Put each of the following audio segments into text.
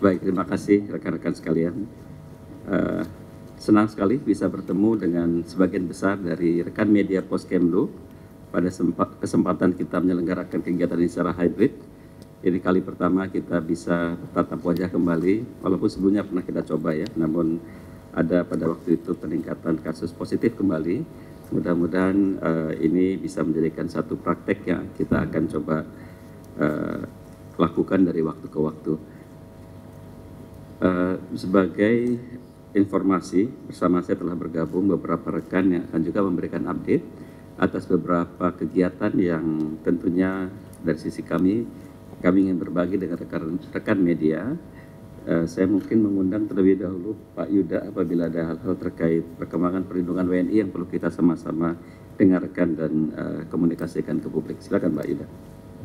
Baik, terima kasih rekan-rekan sekalian. Senang sekali bisa bertemu dengan sebagian besar dari rekan media Poskemlu pada kesempatan kita menyelenggarakan kegiatan ini secara hybrid. Ini kali pertama kita bisa tatap wajah kembali, walaupun sebelumnya pernah kita coba ya, namun ada pada waktu itu peningkatan kasus positif kembali. Mudah-mudahan ini bisa menjadikan satu praktek yang kita akan coba lakukan dari waktu ke waktu. Sebagai informasi, bersama saya telah bergabung beberapa rekan yang akan juga memberikan update atas beberapa kegiatan yang tentunya dari sisi kami ingin berbagi dengan rekan-rekan media. Saya mungkin mengundang terlebih dahulu Pak Yuda apabila ada hal-hal terkait perkembangan perlindungan WNI yang perlu kita sama-sama dengarkan dan komunikasikan ke publik. Silakan Pak Yuda.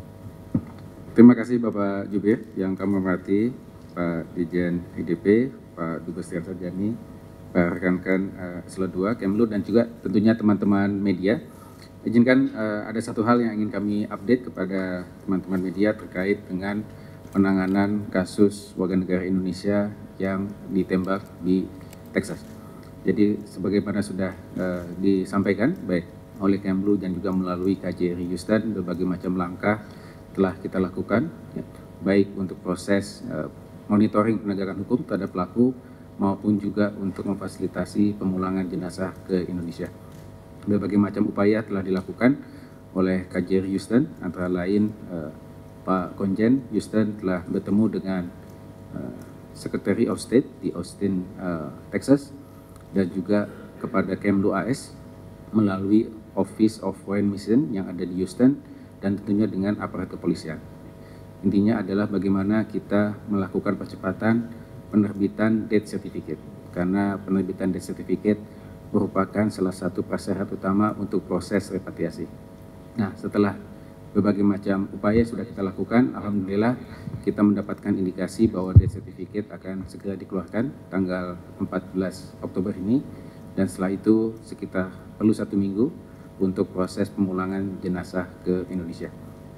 Terima kasih Bapak Jubir yang kami hormati, Pak Dirjen IDP, Pak Dubes Tirta Sarjani, Pak rekan-rekan Eselon 2, Kemlu, dan juga tentunya teman-teman media. Izinkan ada satu hal yang ingin kami update kepada teman-teman media terkait dengan penanganan kasus warga negara Indonesia yang ditembak di Texas. Jadi sebagaimana sudah disampaikan baik oleh Kemlu dan juga melalui KJRI Houston, berbagai macam langkah telah kita lakukan, ya, baik untuk proses monitoring penegakan hukum terhadap pelaku maupun juga untuk memfasilitasi pemulangan jenazah ke Indonesia. Berbagai macam upaya telah dilakukan oleh KJRI Houston, antara lain Pak Konjen Houston telah bertemu dengan Secretary of State di Austin, Texas, dan juga kepada Kemlu AS melalui Office of Foreign Mission yang ada di Houston dan tentunya dengan aparat kepolisian. Intinya adalah bagaimana kita melakukan percepatan penerbitan death certificate, karena penerbitan death certificate merupakan salah satu prasyarat utama untuk proses repatriasi. Nah, setelah berbagai macam upaya sudah kita lakukan, alhamdulillah kita mendapatkan indikasi bahwa death certificate akan segera dikeluarkan tanggal 14 Oktober ini, dan setelah itu sekitar perlu 1 minggu untuk proses pemulangan jenazah ke Indonesia.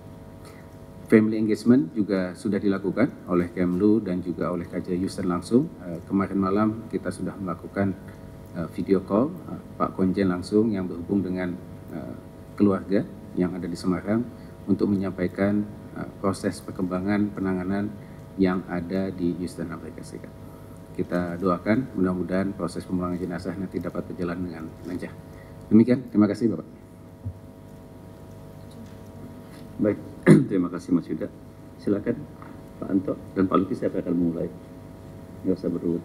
Family engagement juga sudah dilakukan oleh Kemlu dan juga oleh KJRI Houston langsung. Kemarin malam kita sudah melakukan video call Pak Konjen langsung yang berhubung dengan keluarga yang ada di Semarang untuk menyampaikan proses perkembangan penanganan yang ada di Houston, Amerika Serikat. Kita doakan mudah-mudahan proses pemulangan jenazah nanti dapat berjalan dengan lancar. Demikian, terima kasih Bapak. Baik, terima kasih Mas Yuda. Silakan Pak Anto dan Pak Lutfi, siapa akan memulai? Nggak usah berurut.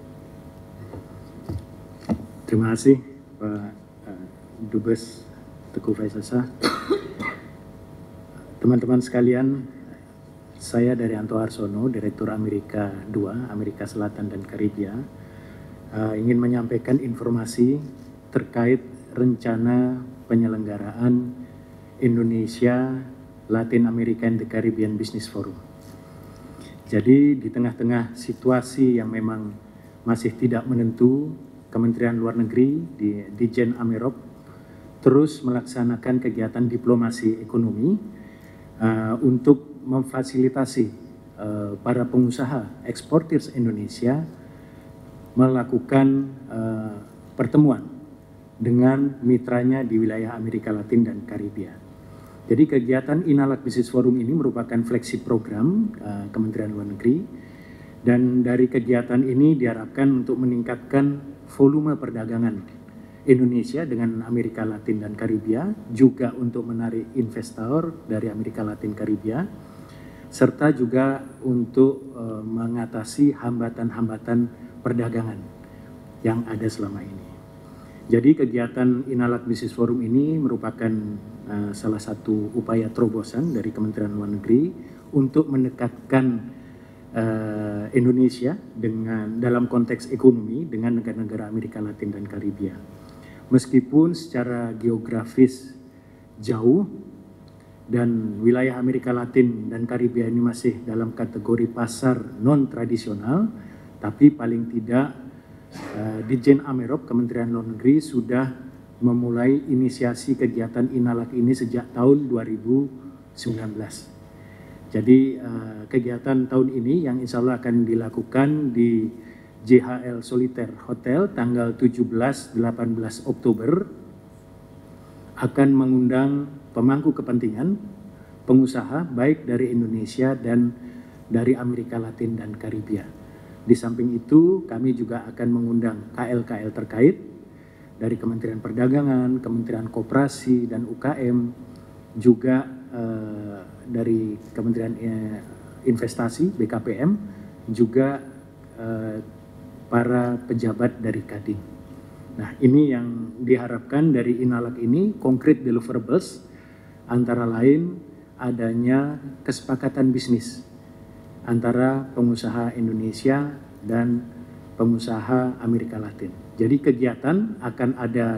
Terima kasih Pak Dubes Teguh Faisal. Teman-teman sekalian, saya dari Anto Harsono, Direktur Amerika II, Amerika Selatan dan Karibia, ingin menyampaikan informasi terkait rencana penyelenggaraan Indonesia Latin America and the Caribbean Business Forum. Jadi di tengah-tengah situasi yang memang masih tidak menentu, Kementerian Luar Negeri di Dirjen Amerop terus melaksanakan kegiatan diplomasi ekonomi untuk memfasilitasi para pengusaha eksportir Indonesia melakukan pertemuan dengan mitranya di wilayah Amerika Latin dan Karibia. Jadi kegiatan Inalak Business Forum ini merupakan flagship program Kementerian Luar Negeri, dan dari kegiatan ini diharapkan untuk meningkatkan volume perdagangan Indonesia dengan Amerika Latin dan Karibia, juga untuk menarik investor dari Amerika Latin Karibia, serta juga untuk mengatasi hambatan-hambatan perdagangan yang ada selama ini. Jadi kegiatan Inalak Business Forum ini merupakan salah satu upaya terobosan dari Kementerian Luar Negeri untuk mendekatkan Indonesia dengan dalam konteks ekonomi dengan negara-negara Amerika Latin dan Karibia. Meskipun secara geografis jauh dan wilayah Amerika Latin dan Karibia ini masih dalam kategori pasar non-tradisional, tapi paling tidak Dirjen Amerop Kementerian Luar Negeri sudah memulai inisiasi kegiatan Inalak ini sejak tahun 2019. Jadi kegiatan tahun ini yang insya Allah akan dilakukan di JHL Solitaire Hotel tanggal 17-18 Oktober akan mengundang pemangku kepentingan, pengusaha baik dari Indonesia dan dari Amerika Latin dan Karibia. Di samping itu kami juga akan mengundang KL-KL terkait dari Kementerian Perdagangan, Kementerian Koperasi dan UKM, juga dari Kementerian Investasi BKPM, juga para pejabat dari Kadin. Nah, ini yang diharapkan dari Inalak ini, concrete deliverables, antara lain adanya kesepakatan bisnis antara pengusaha Indonesia dan pengusaha Amerika Latin. Jadi kegiatan akan ada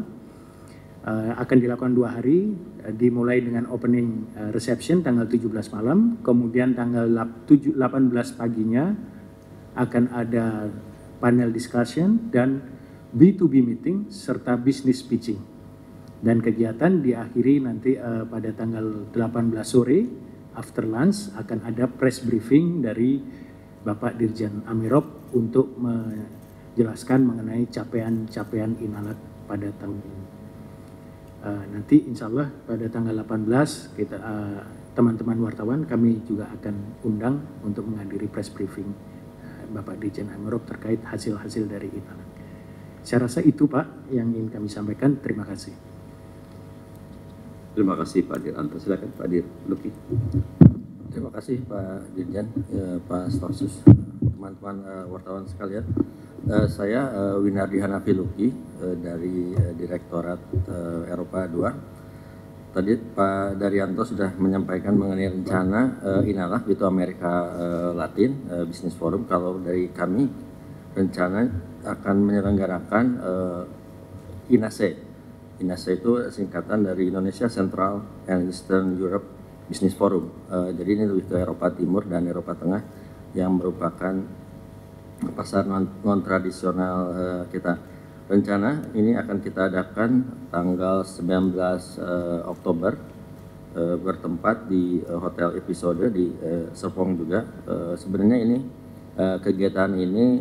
akan dilakukan 2 hari, dimulai dengan opening reception tanggal 17 malam, kemudian tanggal 18 paginya akan ada panel discussion dan B2B meeting serta business pitching. Dan kegiatan diakhiri nanti pada tanggal 18 sore, after lunch akan ada press briefing dari Bapak Dirjen Amirop untuk menjelaskan mengenai capaian-capaian Inalak pada tahun ini. Nanti insya Allah pada tanggal 18 kita teman-teman wartawan kami juga akan undang untuk menghadiri press briefing Bapak Dirjen Amirop terkait hasil-hasil dari Inalak. Saya rasa itu Pak yang ingin kami sampaikan. Terima kasih. Terima kasih Pak Diranto. Silakan Pak Luki. Terima kasih Pak Dirjen, Pak Stafsus, teman-teman wartawan sekalian. Saya Winardi Hanafi Luki dari Direktorat Eropa 2. Tadi Pak Daryanto sudah menyampaikan mengenai rencana Inalak itu Amerika Latin Business Forum. Kalau dari kami rencana akan menyelenggarakan INASE. INASE itu singkatan dari Indonesia Central and Eastern Europe Business Forum. Jadi ini lebih ke Eropa Timur dan Eropa Tengah yang merupakan pasar non-tradisional kita. Rencana ini akan kita adakan tanggal 19 Oktober bertempat di Hotel Episode di Serpong juga. Sebenarnya ini kegiatan ini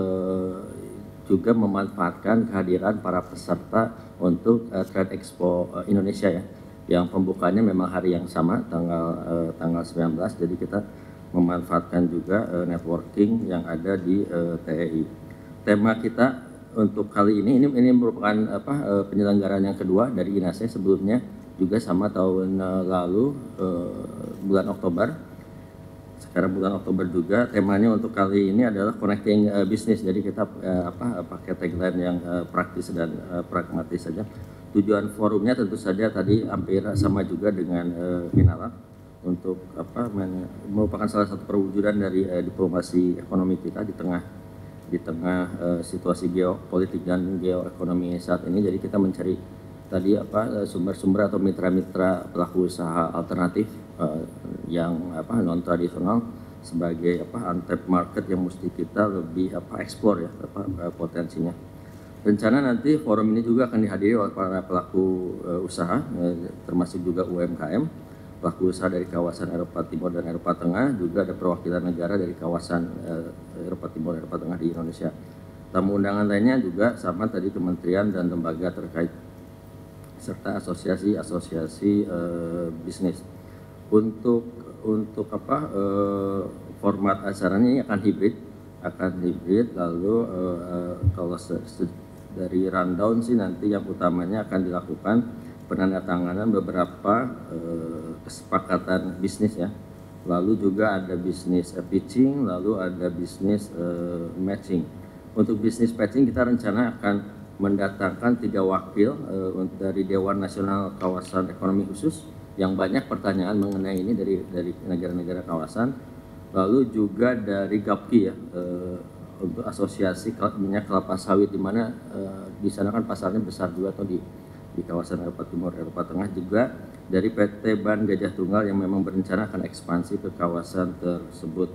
juga memanfaatkan kehadiran para peserta untuk Trade Expo Indonesia ya, yang pembukanya memang hari yang sama tanggal 19. Jadi kita memanfaatkan juga networking yang ada di TEI. Tema kita untuk kali ini merupakan penyelenggaraan yang kedua dari INASE. Sebelumnya juga sama tahun lalu bulan Oktober. Sekarang bulan Oktober juga. Temanya untuk kali ini adalah connecting business. Jadi kita pakai tagline yang praktis dan pragmatis saja. Tujuan forumnya tentu saja tadi hampir sama juga dengan Inalak, untuk merupakan salah satu perwujudan dari diplomasi ekonomi kita di tengah situasi geopolitik dan geoekonomi saat ini. Jadi kita mencari tadi sumber-sumber atau mitra-mitra pelaku usaha alternatif yang non tradisional sebagai untapped market yang mesti kita lebih explore ya potensinya. Rencana nanti forum ini juga akan dihadiri oleh para pelaku usaha termasuk juga UMKM, pelaku usaha dari kawasan Eropa Timur dan Eropa Tengah, juga ada perwakilan negara dari kawasan Eropa Timur dan Eropa Tengah di Indonesia. Tamu undangan lainnya juga sama tadi kementerian dan lembaga terkait serta asosiasi bisnis. Untuk format acaranya ini akan hibrid, lalu kalau dari rundown sih nanti yang utamanya akan dilakukan penandatanganan beberapa kesepakatan bisnis ya, lalu juga ada bisnis pitching, lalu ada bisnis matching. Untuk bisnis matching kita rencana akan mendatangkan 3 wakil dari Dewan Nasional Kawasan Ekonomi Khusus yang banyak pertanyaan mengenai ini dari negara-negara kawasan, lalu juga dari GAPKI ya, untuk asosiasi minyak kelapa sawit, di mana di sana kan pasarnya besar juga atau di kawasan Eropa Timur, Eropa Tengah, juga dari PT Ban Gajah Tunggal yang memang berencana akan ekspansi ke kawasan tersebut.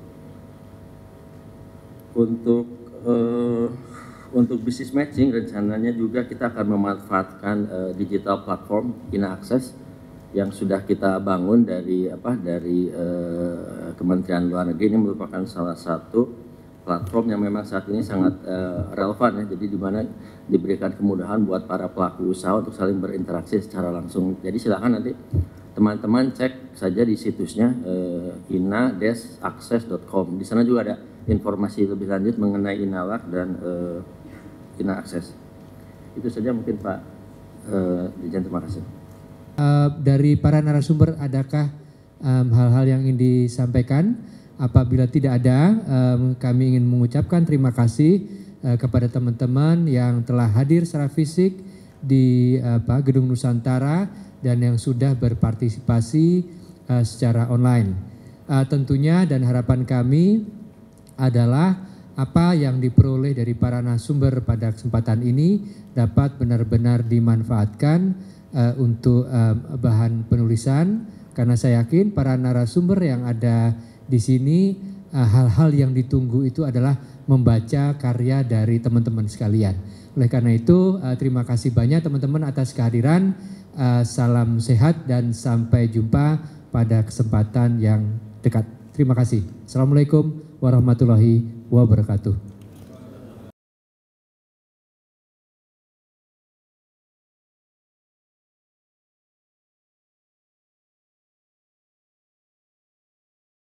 Untuk bisnis matching rencananya juga kita akan memanfaatkan digital platform INA Access yang sudah kita bangun dari Kementerian Luar Negeri. Ini merupakan salah satu platform yang memang saat ini sangat relevan ya, jadi di mana diberikan kemudahan buat para pelaku usaha untuk saling berinteraksi secara langsung. Jadi silakan nanti teman-teman cek saja di situsnya ina-access.com. Di sana juga ada informasi lebih lanjut mengenai Inalak dan Ina Akses. Itu saja mungkin Pak Dirjen, terima kasih. Dari para narasumber adakah hal-hal yang ingin disampaikan? Apabila tidak ada, kami ingin mengucapkan terima kasih kepada teman-teman yang telah hadir secara fisik di Gedung Nusantara dan yang sudah berpartisipasi secara online. Tentunya dan harapan kami adalah apa yang diperoleh dari para narasumber pada kesempatan ini dapat benar-benar dimanfaatkan untuk bahan penulisan, karena saya yakin para narasumber yang ada di sini hal-hal yang ditunggu itu adalah membaca karya dari teman-teman sekalian. Oleh karena itu terima kasih banyak teman-teman atas kehadiran. Salam sehat dan sampai jumpa pada kesempatan yang dekat. Terima kasih. Assalamualaikum warahmatullahi wabarakatuh.